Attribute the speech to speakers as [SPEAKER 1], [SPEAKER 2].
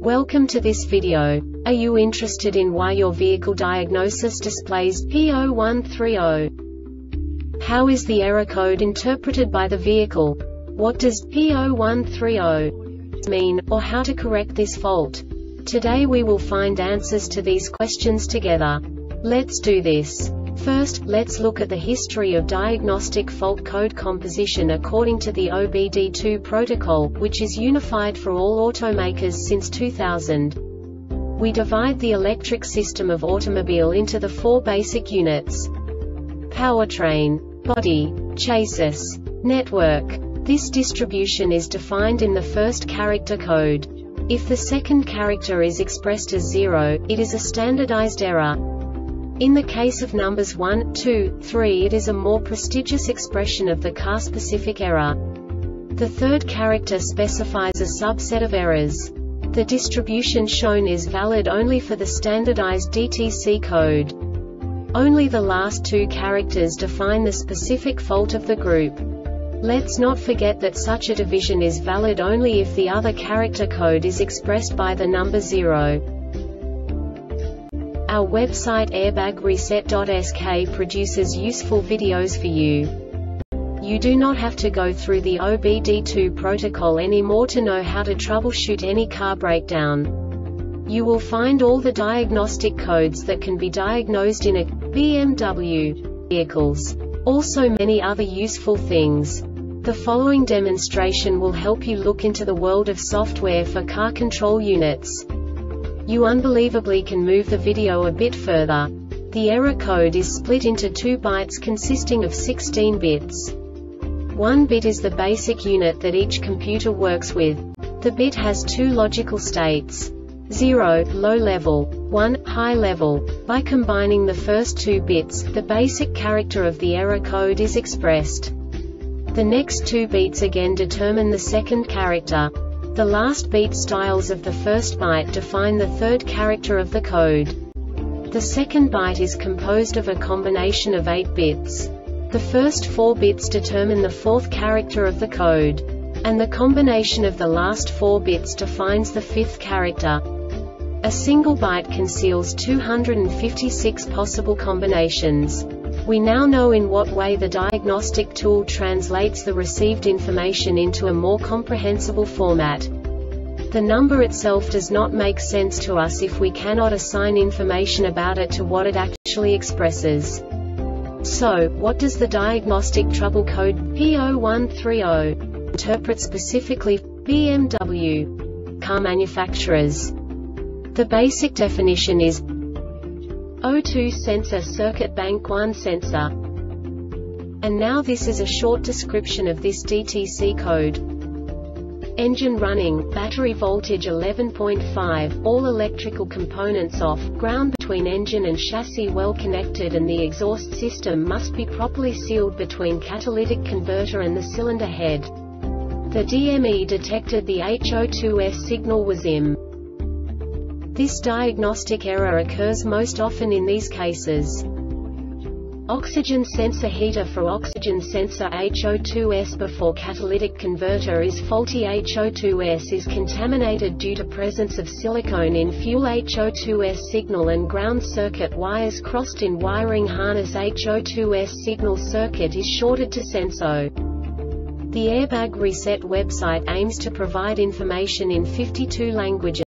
[SPEAKER 1] Welcome to this video. Are you interested in why your vehicle diagnosis displays P0130? How is the error code interpreted by the vehicle? What does P0130 mean, or how to correct this fault? Today we will find answers to these questions together. Let's do this. First, let's look at the history of diagnostic fault code composition according to the OBD2 protocol, which is unified for all automakers since 2000. We divide the electric system of automobile into the four basic units: powertrain, body, chassis, network. This distribution is defined in the first character code. If the second character is expressed as 0, it is a standardized error. In the case of numbers 1, 2, 3, it is a more prestigious expression of the car-specific error. The third character specifies a subset of errors. The distribution shown is valid only for the standardized DTC code. Only the last two characters define the specific fault of the group. Let's not forget that such a division is valid only if the other character code is expressed by the number 0. Our website airbagreset.sk produces useful videos for you. You do not have to go through the OBD2 protocol anymore to know how to troubleshoot any car breakdown. You will find all the diagnostic codes that can be diagnosed in a BMW vehicles. Also many other useful things. The following demonstration will help you look into the world of software for car control units. You unbelievably can move the video a bit further. The error code is split into 2 bytes consisting of 16 bits. 1 bit is the basic unit that each computer works with. The bit has 2 logical states: 0, low level, 1, high level. By combining the first 2 bits, the basic character of the error code is expressed. The next 2 beats again determine the second character. The last beat styles of the first byte define the third character of the code. The second byte is composed of a combination of 8 bits. The first 4 bits determine the fourth character of the code. And the combination of the last 4 bits defines the fifth character. A single byte conceals 256 possible combinations. We now know in what way the diagnostic tool translates the received information into a more comprehensible format. The number itself does not make sense to us if we cannot assign information about it to what it actually expresses. So, what does the diagnostic trouble code P0130 interpret specifically for BMW car manufacturers? The basic definition is O2 sensor circuit bank 1 sensor. And now this is a short description of this DTC code. Engine running, battery voltage 11.5, all electrical components off, ground between engine and chassis well connected, and the exhaust system must be properly sealed between catalytic converter and the cylinder head. The DME detected the HO2S signal was IM. This diagnostic error occurs most often in these cases: oxygen sensor heater for oxygen sensor HO2S before catalytic converter is faulty. HO2S is contaminated due to presence of silicone in fuel. HO2S signal and ground circuit wires crossed in wiring harness. HO2S signal circuit is shorted to senso. The Airbag Reset website aims to provide information in 52 languages.